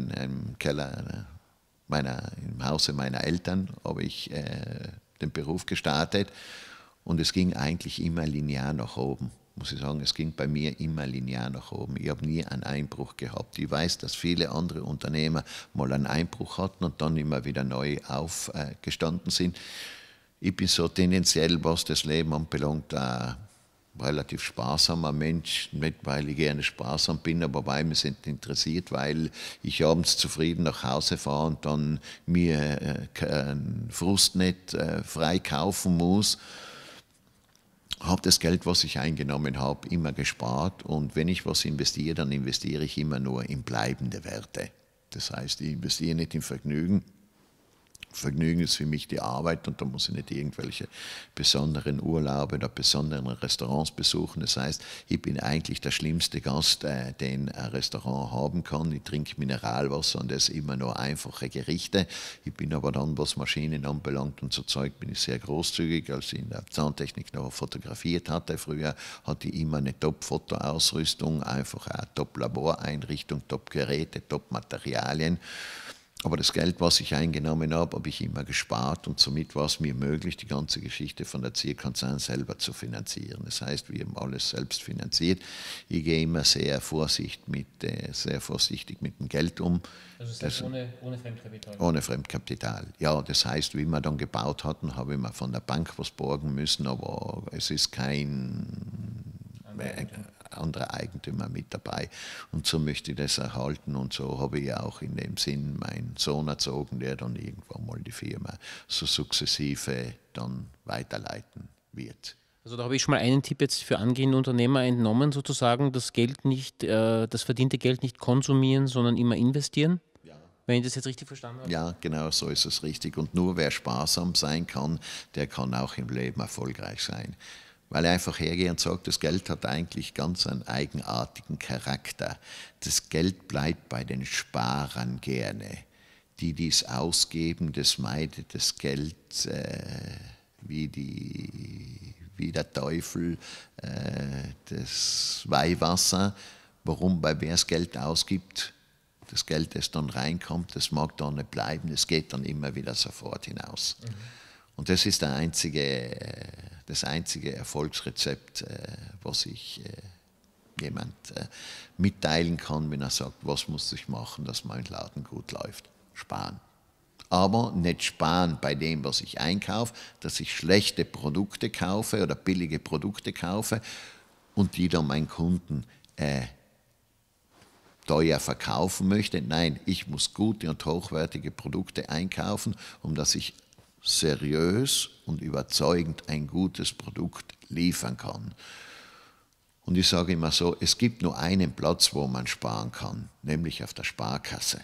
im Hause meiner Eltern habe ich den Beruf gestartet und es ging eigentlich immer linear nach oben. Muss ich sagen, es ging bei mir immer linear nach oben. Ich habe nie einen Einbruch gehabt. Ich weiß, dass viele andere Unternehmer mal einen Einbruch hatten und dann immer wieder neu aufgestanden sind. Ich bin so tendenziell, was das Leben anbelangt, relativ sparsamer Mensch, nicht weil ich gerne sparsam bin, aber weil mich nicht interessiert, weil ich abends zufrieden nach Hause fahre und dann mir keinen Frust nicht freikaufen muss. Habe das Geld, was ich eingenommen habe, immer gespart und wenn ich was investiere, dann investiere ich immer nur in bleibende Werte. Das heißt, ich investiere nicht in Vergnügen. Vergnügen ist für mich die Arbeit und da muss ich nicht irgendwelche besonderen Urlaube oder besonderen Restaurants besuchen. Das heißt, ich bin eigentlich der schlimmste Gast, den ein Restaurant haben kann. Ich trinke Mineralwasser und das immer nur einfache Gerichte. Ich bin aber dann, was Maschinen anbelangt und so Zeug, bin ich sehr großzügig. Als ich in der Zahntechnik noch fotografiert hatte, früher hatte ich immer eine Top-Fotoausrüstung, einfach eine Top-Laboreinrichtung, Top-Geräte, Top-Materialien. Aber das Geld, was ich eingenommen habe, habe ich immer gespart und somit war es mir möglich, die ganze Geschichte von der Zierkonzern selber zu finanzieren. Das heißt, wir haben alles selbst finanziert. Ich gehe immer sehr vorsichtig mit dem Geld um. Also das heißt ohne Fremdkapital? Ohne Fremdkapital. Ja, das heißt, wie wir dann gebaut hatten, habe ich mir von der Bank was borgen müssen, aber es ist kein andere Eigentümer mit dabei. Und so möchte ich das erhalten und so habe ich auch in dem Sinn meinen Sohn erzogen, der dann irgendwann mal die Firma so sukzessive dann weiterleiten wird. Also da habe ich schon mal einen Tipp jetzt für angehende Unternehmer entnommen, sozusagen, das verdiente Geld nicht konsumieren, sondern immer investieren. Ja. Wenn ich das jetzt richtig verstanden habe? Ja, genau so ist es richtig. Und nur wer sparsam sein kann, der kann auch im Leben erfolgreich sein. Weil er einfach hergeht und sagt, das Geld hat eigentlich ganz einen eigenartigen Charakter. Das Geld bleibt bei den Sparern gerne. Die dies ausgeben, das meidet das Geld wie der Teufel das Weihwasser. Warum? Weil wer das Geld ausgibt, das Geld, das dann reinkommt, das mag da nicht bleiben, es geht dann immer wieder sofort hinaus. Mhm. Und das ist das einzige Erfolgsrezept, was ich jemand mitteilen kann, wenn er sagt, was muss ich machen, dass mein Laden gut läuft. Sparen. Aber nicht sparen bei dem, was ich einkaufe, dass ich schlechte Produkte kaufe oder billige Produkte kaufe und die dann meinen Kunden teuer verkaufen möchte. Nein, ich muss gute und hochwertige Produkte einkaufen, um dass ich seriös und überzeugend ein gutes Produkt liefern kann. Und ich sage immer so, es gibt nur einen Platz, wo man sparen kann, nämlich auf der Sparkasse.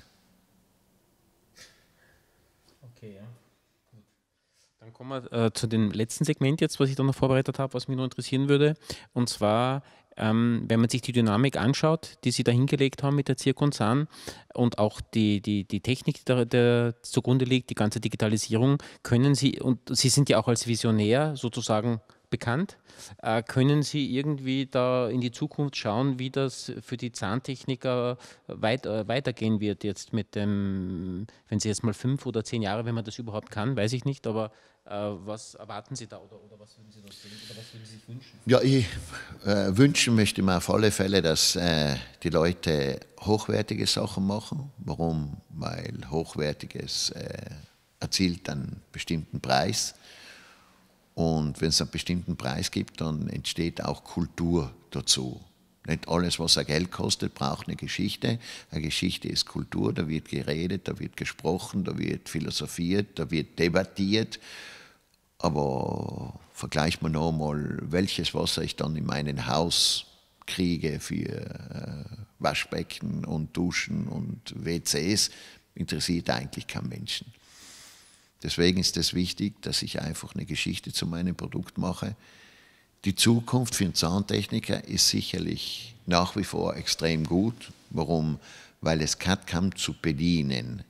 Okay, ja. Gut. Dann kommen wir zu dem letzten Segment jetzt, was ich da noch vorbereitet habe, was mich noch interessieren würde. Und zwar, wenn man sich die Dynamik anschaut, die Sie da hingelegt haben mit der Zierkonzern und auch die Technik, die zugrunde liegt, die ganze Digitalisierung, können Sie, und Sie sind ja auch als Visionär sozusagen bekannt, können Sie irgendwie da in die Zukunft schauen, wie das für die Zahntechniker weitergehen wird jetzt mit dem, wenn Sie jetzt mal 5 oder 10 Jahre, wenn man das überhaupt kann, weiß ich nicht, aber was erwarten Sie da oder was würden Sie da sehen oder was würden Sie sich wünschen? Ja, ich wünschen möchte mir auf alle Fälle, dass die Leute hochwertige Sachen machen. Warum? Weil Hochwertiges erzielt einen bestimmten Preis. Und wenn es einen bestimmten Preis gibt, dann entsteht auch Kultur dazu. Nicht alles, was ein Geld kostet, braucht eine Geschichte. Eine Geschichte ist Kultur, da wird geredet, da wird gesprochen, da wird philosophiert, da wird debattiert. Aber vergleicht man nochmal, welches Wasser ich dann in meinem Haus kriege für Waschbecken und Duschen und WCs, interessiert eigentlich keinen Menschen. Deswegen ist es wichtig, dass ich einfach eine Geschichte zu meinem Produkt mache. Die Zukunft für einen Zahntechniker ist sicherlich nach wie vor extrem gut. Warum? Weil es CAD/CAM zu bedienen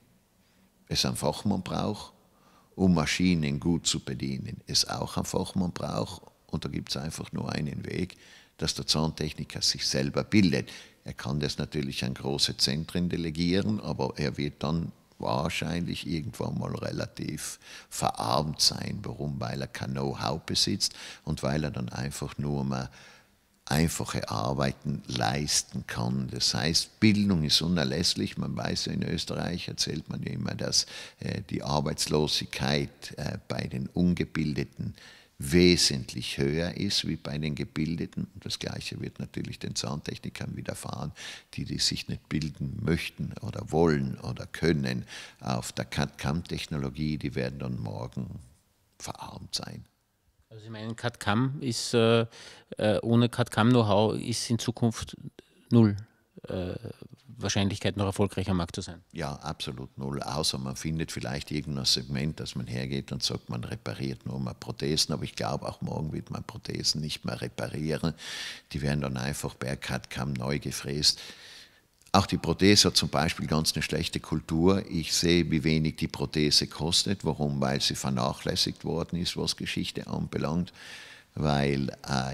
es einen Fachmann braucht, um Maschinen gut zu bedienen, es auch einen Fachmann braucht. Und da gibt es einfach nur einen Weg, dass der Zahntechniker sich selber bildet. Er kann das natürlich an große Zentren delegieren, aber er wird dann wahrscheinlich irgendwann mal relativ verarmt sein. Warum? Weil er kein Know-how besitzt und weil er dann einfach nur mal einfache Arbeiten leisten kann. Das heißt, Bildung ist unerlässlich. Man weiß ja, in Österreich erzählt man ja immer, dass die Arbeitslosigkeit bei den Ungebildeten wesentlich höher ist wie bei den Gebildeten. Und das Gleiche wird natürlich den Zahntechnikern widerfahren, die sich nicht bilden möchten oder wollen oder können auf der CAD/CAM-Technologie, die werden dann morgen verarmt sein. Also Sie meinen, CAD/CAM ist ohne CAD/CAM-Know-how ist in Zukunft null Wahrscheinlichkeit, noch erfolgreich am Markt zu sein? Ja, absolut null. Außer man findet vielleicht irgendein Segment, dass man hergeht und sagt, man repariert nur mal Prothesen. Aber ich glaube, auch morgen wird man Prothesen nicht mehr reparieren. Die werden dann einfach per CAD/CAM neu gefräst. Auch die Prothese hat zum Beispiel ganz eine schlechte Kultur. Ich sehe, wie wenig die Prothese kostet. Warum? Weil sie vernachlässigt worden ist, was Geschichte anbelangt. Weil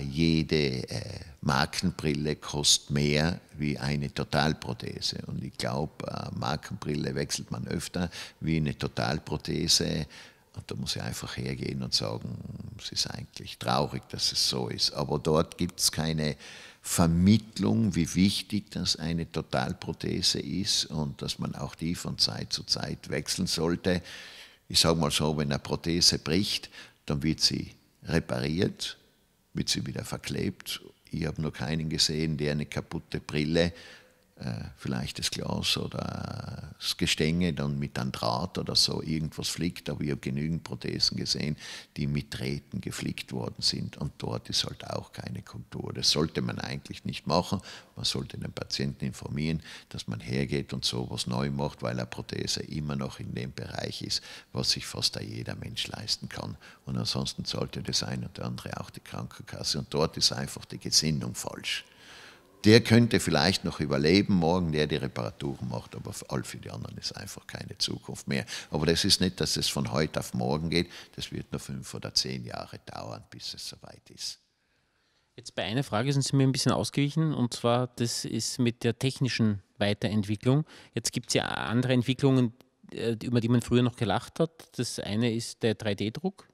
jede Markenbrille kostet mehr wie eine Totalprothese. Und ich glaube, Markenbrille wechselt man öfter wie eine Totalprothese. Und da muss ich einfach hergehen und sagen, es ist eigentlich traurig, dass es so ist. Aber dort gibt es keine Vermittlung, wie wichtig das eine Totalprothese ist und dass man auch die von Zeit zu Zeit wechseln sollte. Ich sage mal so, wenn eine Prothese bricht, dann wird sie repariert, wird sie wieder verklebt. Ich habe noch keinen gesehen, der eine kaputte Brille, vielleicht das Glas oder das Gestänge dann mit einem Draht oder so irgendwas flickt, aber ich habe genügend Prothesen gesehen, die mit Drähten geflickt worden sind und dort ist halt auch keine Kultur. Das sollte man eigentlich nicht machen. Man sollte den Patienten informieren, dass man hergeht und sowas neu macht, weil eine Prothese immer noch in dem Bereich ist, was sich fast jeder Mensch leisten kann. Und ansonsten zahlt ja das eine oder andere auch die Krankenkasse und dort ist einfach die Gesinnung falsch. Der könnte vielleicht noch überleben morgen, der die Reparaturen macht, aber für die anderen ist einfach keine Zukunft mehr. Aber das ist nicht, dass es von heute auf morgen geht, das wird nur 5 oder 10 Jahre dauern, bis es soweit ist. Jetzt bei einer Frage sind Sie mir ein bisschen ausgewichen, und zwar, das ist mit der technischen Weiterentwicklung. Jetzt gibt es ja andere Entwicklungen, über die man früher noch gelacht hat. Das eine ist der 3D-Druck.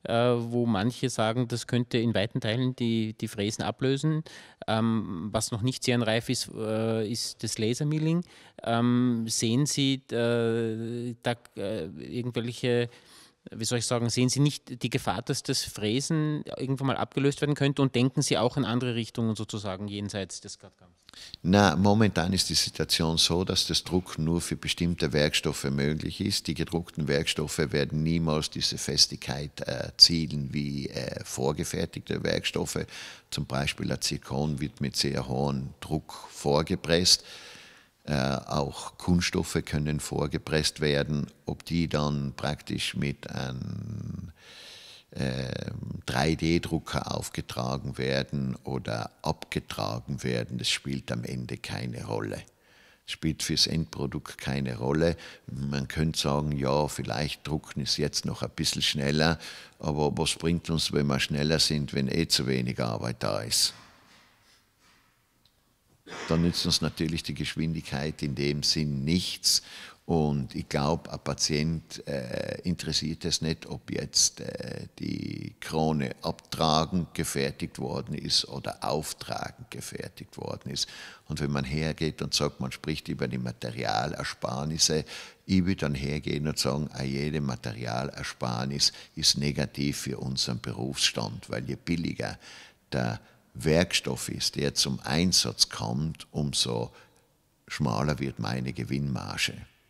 Wo manche sagen, das könnte in weiten Teilen die Fräsen ablösen. Was noch nicht sehr reif ist das Lasermilling. Sehen Sie da irgendwelche, wie soll ich sagen, sehen Sie nicht die Gefahr, dass das Fräsen irgendwann mal abgelöst werden könnte, und denken Sie auch in andere Richtungen sozusagen jenseits des CAD/CAMs? Na, momentan ist die Situation so, dass das Druck nur für bestimmte Werkstoffe möglich ist. Die gedruckten Werkstoffe werden niemals diese Festigkeit erzielen wie vorgefertigte Werkstoffe. Zum Beispiel ein Zirkon wird mit sehr hohem Druck vorgepresst. Auch Kunststoffe können vorgepresst werden. Ob die dann praktisch mit einem 3D-Drucker aufgetragen werden oder abgetragen werden, das spielt am Ende keine Rolle. Das spielt fürs Endprodukt keine Rolle. Man könnte sagen, ja, vielleicht drucken es jetzt noch ein bisschen schneller, aber was bringt uns, wenn wir schneller sind, wenn zu wenig Arbeit da ist? Dann nützt uns natürlich die Geschwindigkeit in dem Sinn nichts. Und ich glaube, ein Patient interessiert es nicht, ob jetzt die Krone abtragend gefertigt worden ist oder auftragend gefertigt worden ist. Und wenn man hergeht und sagt, man spricht über die Materialersparnisse, ich würde dann hergehen und sagen, jede Materialersparnis ist negativ für unseren Berufsstand, weil je billiger der Werkstoff ist, der zum Einsatz kommt, umso schmaler wird meine Gewinnmarge.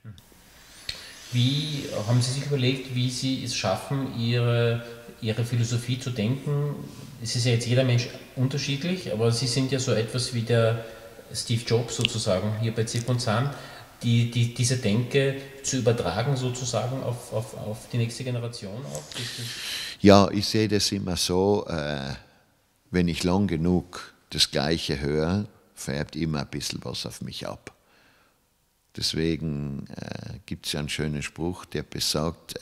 Wie haben Sie sich überlegt, wie Sie es schaffen, Ihre Philosophie zu denken? Es ist ja jetzt jeder Mensch unterschiedlich, aber Sie sind ja so etwas wie der Steve Jobs sozusagen hier bei Zip & Zahn. diese Denke zu übertragen sozusagen auf die nächste Generation auch? Ja, ich sehe das immer so, wenn ich lang genug das Gleiche höre, färbt immer ein bisschen was auf mich ab. Deswegen gibt es ja einen schönen Spruch, der besagt,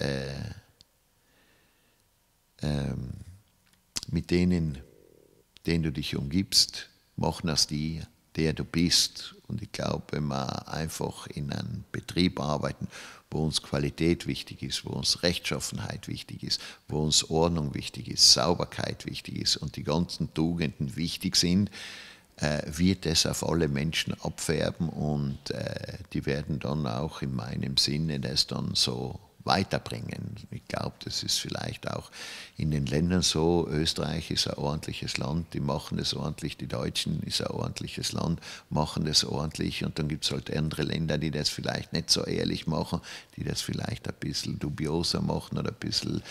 mit denen du dich umgibst, machen aus dir, der du bist. Und ich glaube, wenn wir einfach in einem Betrieb arbeiten, wo uns Qualität wichtig ist, wo uns Rechtschaffenheit wichtig ist, wo uns Ordnung wichtig ist, Sauberkeit wichtig ist und die ganzen Tugenden wichtig sind, wird es auf alle Menschen abfärben und die werden dann auch in meinem Sinne das dann so weiterbringen. Ich glaube, das ist vielleicht auch in den Ländern so. Österreich ist ein ordentliches Land, die machen das ordentlich, die Deutschen ist ein ordentliches Land, machen das ordentlich und dann gibt es halt andere Länder, die das vielleicht nicht so ehrlich machen, die das vielleicht ein bisschen dubioser machen oder ein bisschen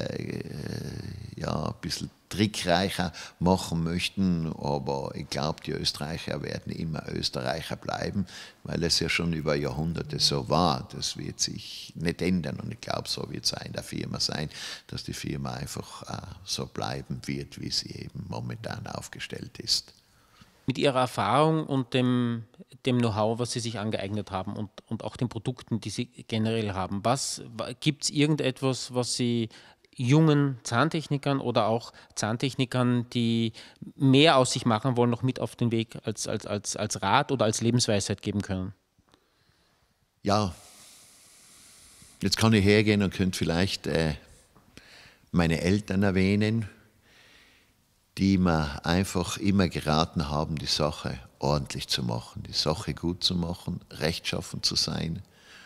trickreicher machen möchten, aber ich glaube, die Österreicher werden immer Österreicher bleiben, weil es ja schon über Jahrhunderte so war. Das wird sich nicht ändern und ich glaube, so wird es auch in der Firma sein, dass die Firma einfach so bleiben wird, wie sie eben momentan aufgestellt ist. Mit Ihrer Erfahrung und dem Know-how, was Sie sich angeeignet haben und auch den Produkten, die Sie generell haben, gibt es irgendetwas, was Sie jungen Zahntechnikern oder auch Zahntechnikern, die mehr aus sich machen wollen, noch mit auf den Weg als Rat oder als Lebensweisheit geben können? Ja, jetzt kann ich hergehen und könnte vielleicht meine Eltern erwähnen, die mir einfach immer geraten haben, die Sache ordentlich zu machen, die Sache gut zu machen, rechtschaffen zu sein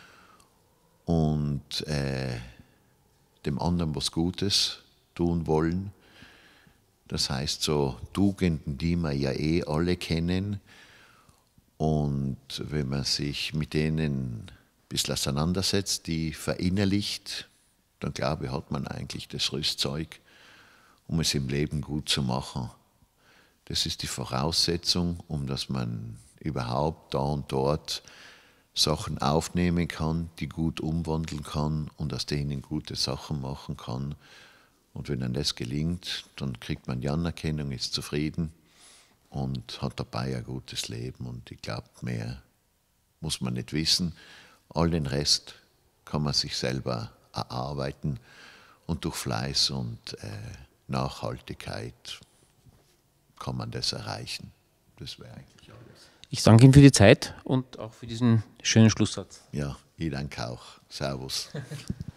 und dem anderen was Gutes tun wollen. Das heißt so Tugenden, die wir ja eh alle kennen. Und wenn man sich mit denen ein bisschen auseinandersetzt, die verinnerlicht, dann glaube ich, hat man eigentlich das Rüstzeug, um es im Leben gut zu machen. Das ist die Voraussetzung, um dass man überhaupt da und dort Sachen aufnehmen kann, die gut umwandeln kann und aus denen gute Sachen machen kann. Und wenn dann das gelingt, dann kriegt man die Anerkennung, ist zufrieden und hat dabei ein gutes Leben. Und ich glaube, mehr muss man nicht wissen. All den Rest kann man sich selber erarbeiten und durch Fleiß und Nachhaltigkeit kann man das erreichen. Das wäre eigentlich alles. Ich danke Ihnen für die Zeit und auch für diesen schönen Schlusssatz. Ja, ich danke auch. Servus.